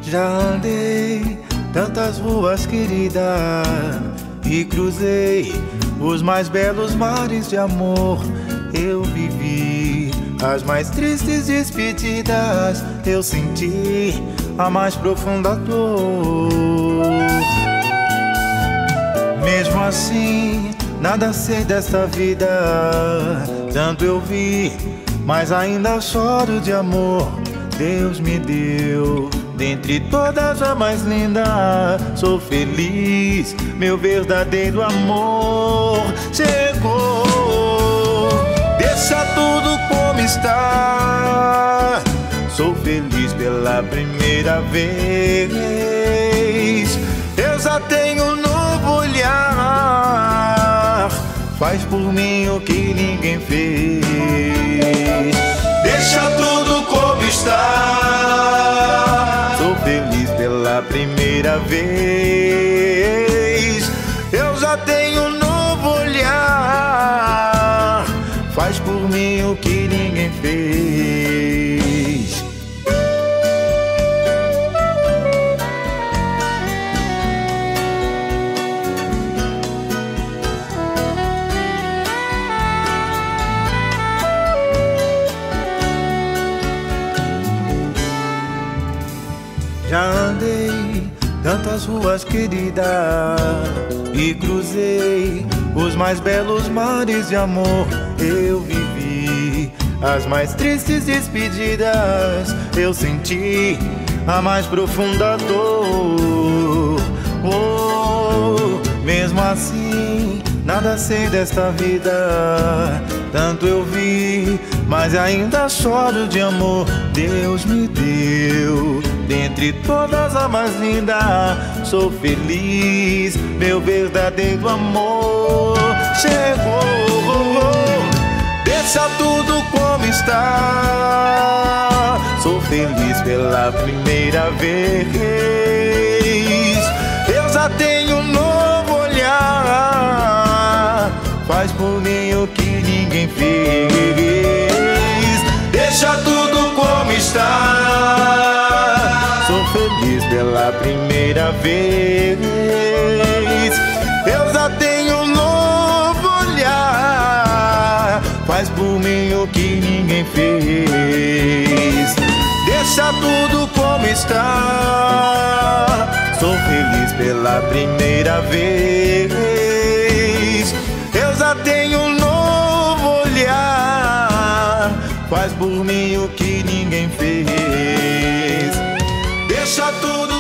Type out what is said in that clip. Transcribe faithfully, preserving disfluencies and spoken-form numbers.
Já andei tantas ruas, querida, e cruzei os mais belos mares de amor. Eu vivi as mais tristes despedidas, eu senti a mais profunda dor. Mesmo assim, nada sei desta vida, tanto eu vi, mas ainda choro de amor. Deus me deu, dentre todas a mais linda. Sou feliz, meu verdadeiro amor chegou. Deixa tudo como está, sou feliz pela primeira vez. Eu já tenho um novo olhar, faz por mim o que ninguém fez. Deixa tudo como está, sou feliz pela primeira vez. Eu já tenho um novo olhar, faz por mim o que ninguém fez. Já andei tantas ruas, querida, e cruzei os mais belos mares de amor. Eu vivi as mais tristes despedidas, eu senti a mais profunda dor. Oh, mesmo assim, nada sei desta vida, tanto eu vi, mas ainda choro de amor. Deus me deu, dentre todas a mais linda. Sou feliz, meu verdadeiro amor chegou. Deixa tudo como está, sou feliz pela primeira vez. Eu já tenho um novo olhar, faz por mim o que ninguém fez. Deixa tudo como está, sou feliz pela primeira vez. Eu já tenho um novo olhar, faz por mim o que ninguém fez. Deixa tudo como está, sou feliz pela primeira vez. Eu já tenho um novo olhar, faz por mim o que ninguém fez. Deixa tudo